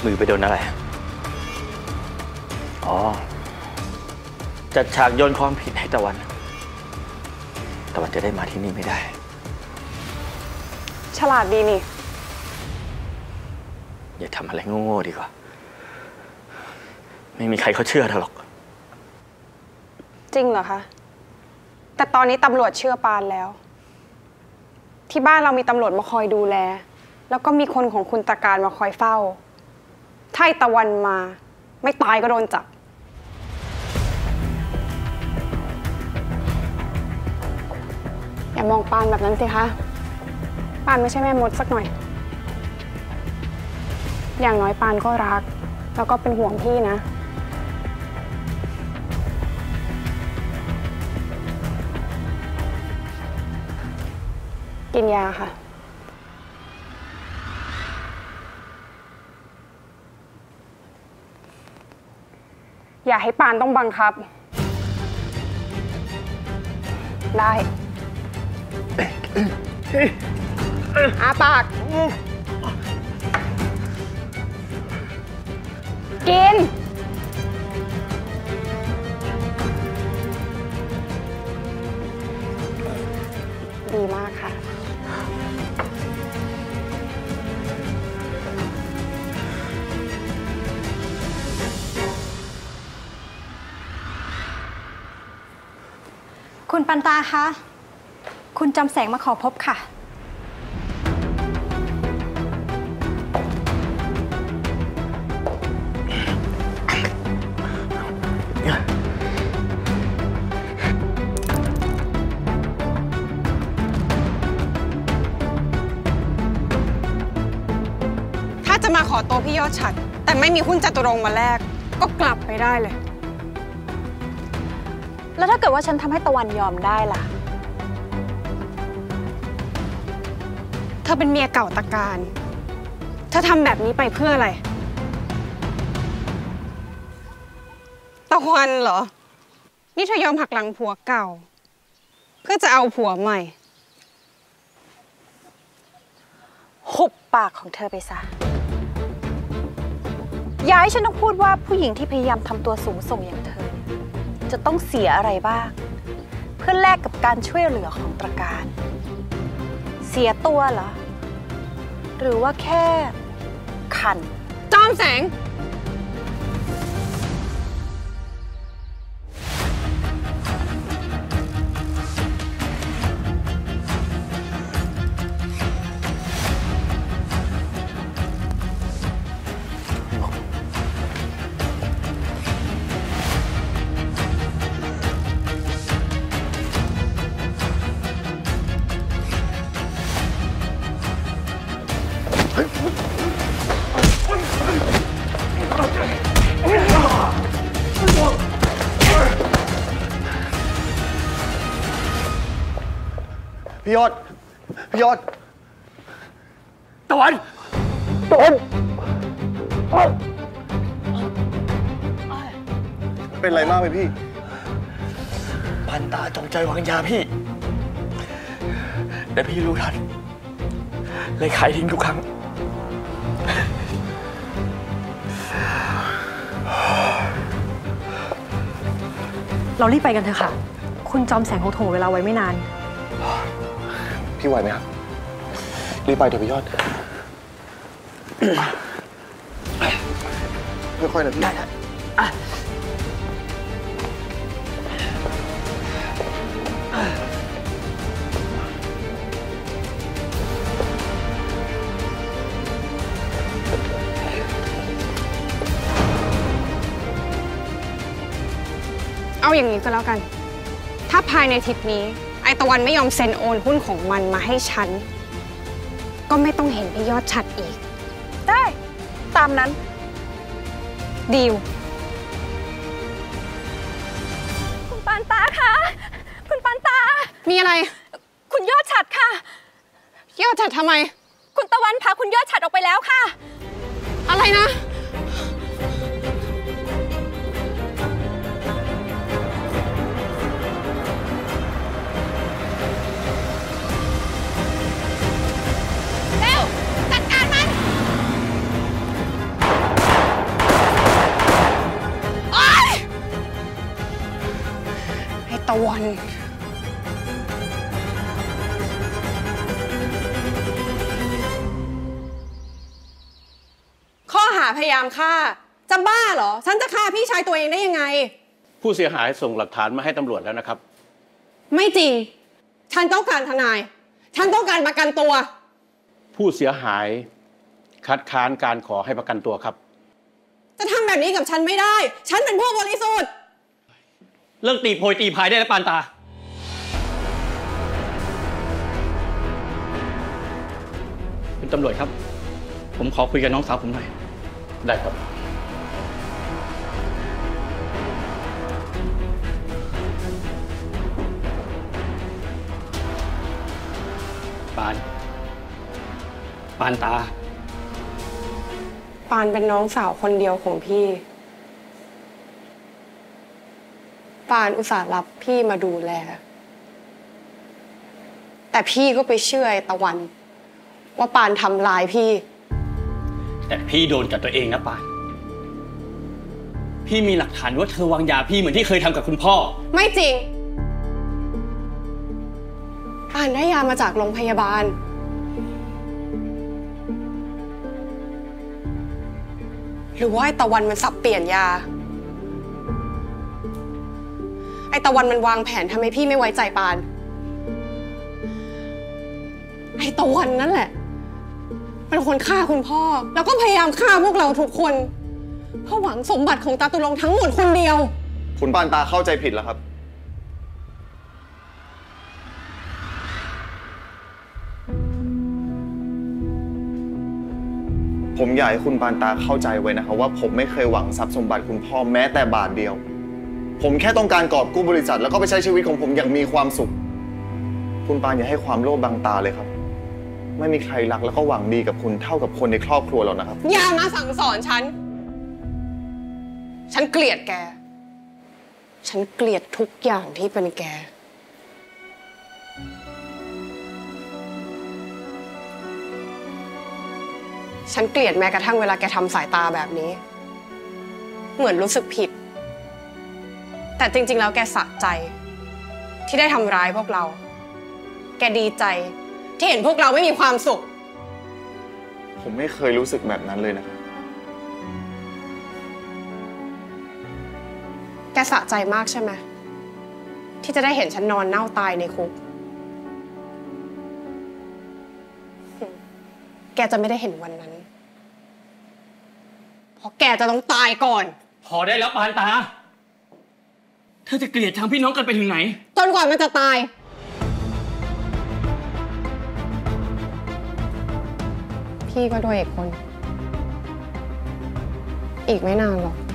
มือไปโดนอะไรอ๋อจัดฉากโยนความผิดให้ตะวันจะได้มาที่นี่ไม่ได้ฉลาดดีนี่อย่าทำอะไรโง่ๆดีกว่าไม่มีใครเขาเชื่อเธอหรอกจริงเหรอคะแต่ตอนนี้ตำรวจเชื่อปานแล้วที่บ้านเรามีตำรวจมาคอยดูแลแล้วก็มีคนของคุณตะการมาคอยเฝ้าถ้าตะวันมาไม่ตายก็โดนจับอย่ามองปานแบบนั้นสิคะปานไม่ใช่แม่มดสักหน่อยอย่างน้อยปานก็รักแล้วก็เป็นห่วงพี่นะกินยาค่ะอย่าให้ปานต้องบังคับได้อาปากกินดีมากค่ะคุณปันตาคะคุณจำแสงมาขอพบค่ะถ้าจะมาขอตัวพี่ยอดฉัดแต่ไม่มีหุ้นจตุรงค์มาแลกก็กลับไปได้เลยแล้วถ้าเกิดว่าฉันทำให้ตะวันยอมได้ล่ะเธอเป็นเมียเก่าตะการเธอทำแบบนี้ไปเพื่ออะไรตะวันเหรอนี่เธอยอมหักหลังผัวเก่าเพื่อจะเอาผัวใหม่หุบปากของเธอไปซะอย่าให้ฉันต้องพูดว่าผู้หญิงที่พยายามทำตัวสูงส่งอย่างเธอจะต้องเสียอะไรบ้างเพื่อแลกกับการช่วยเหลือของตระการเสียตัวเหรอหรือว่าแค่ขันจอมแสงพี่ยอดตะวันเป็นไรมากไหมพี่ปันตาจงใจวางยาพี่แต่พี่รู้ทันเลยขายทิ้งทุกครั้งเรารีบไปกันเถอะค่ะคุณจอมแสงเขาโถเวลาไว้ไม่นานพี่ไหวไหมครับรีบไปเถอะพี่ยอดค่อยๆนะพี่เอาอย่างนี้ก็แล้วกันถ้าภายในอาทิตย์นี้ไอตะวันไม่ยอมเซ็นโอนหุ้นของมันมาให้ฉันก็ไม่ต้องเห็นพี่ยอดฉัดอีกได้ตามนั้นดีลคุณปานตาคะคุณปานตามีอะไรคุณยอดฉัดค่ะยอดฉัดทำไมคุณตะวันพาคุณยอดฉัดออกไปแล้วค่ะอะไรนะตะวัน ข้อหาพยายามฆ่า จะบ้าเหรอ ฉันจะฆ่าพี่ชายตัวเองได้ยังไงผู้เสียหายส่งหลักฐานมาให้ตำรวจแล้วนะครับไม่จริง ฉันต้องการทนาย ฉันต้องการประกันตัวผู้เสียหายคัดค้านการขอให้ประกันตัวครับจะทำแบบนี้กับฉันไม่ได้ ฉันเป็นผู้บริสุทธิ์เลิกตีโพยตีพายได้แล้วปานตา เป็นตำรวจครับ ผมขอคุยกับน้องสาวผมหน่อยได้ครับปาน ปานตาปานเป็นน้องสาวคนเดียวของพี่ ปานอุตส่าห์รับพี่มาดูแล แต่พี่ก็ไปเชื่อไอ้ตะวัน ว่าปานทำร้ายพี่แต่พี่โดนกับตัวเองนะปาน พี่มีหลักฐานว่าเธอวางยาพี่เหมือนที่เคยทำกับคุณพ่อไม่จริง ปานได้ยามาจากโรงพยาบาล หรือว่าไอ้ตะวันมันสับเปลี่ยนยา ไอ้ตะวันมันวางแผนทำให้พี่ไม่ไว้ใจปาน ไอ้ตะวันนั่นแหละเป็นคนฆ่าคุณพ่อ แล้วก็พยายามฆ่าพวกเราทุกคนเพื่อหวังสมบัติของตาตุลงทั้งหมดคนเดียวคุณปานตาเข้าใจผิดแล้วครับ ผมอยากให้คุณปานตาเข้าใจไว้นะครับว่าผมไม่เคยหวังทรัพย์สมบัติคุณพ่อแม้แต่บาทเดียว ผมแค่ต้องการกอบกู้บริษัทแล้วก็ไปใช้ชีวิตของผมอย่างมีความสุข คุณปานอย่าให้ความโลภบังตาเลยครับ ไม่มีใครรักแล้วก็หวังดีกับคุณเท่ากับคนในครอบครัวเรานะครับอย่ามาสั่งสอนฉัน ฉันเกลียดแก ฉันเกลียดทุกอย่างที่เป็นแก ฉันเกลียดแม้กระทั่งเวลาแกทำสายตาแบบนี้ เหมือนรู้สึกผิด แต่จริงๆแล้วแกสะใจ ที่ได้ทำร้ายพวกเรา แกดีใจที่เห็นพวกเราไม่มีความสุขผมไม่เคยรู้สึกแบบนั้นเลยนะครับแกสะใจมากใช่ไหมที่จะได้เห็นฉันนอนเน่าตายในคุก แกจะไม่ได้เห็นวันนั้น เพราะแกจะต้องตายก่อนพอได้แล้วปานตา เธอจะเกลียดทางพี่น้องกันไปถึงไหนจนกว่ามันจะตาย พี่ก็ด้วยอีกคน อีกไม่นานหรอก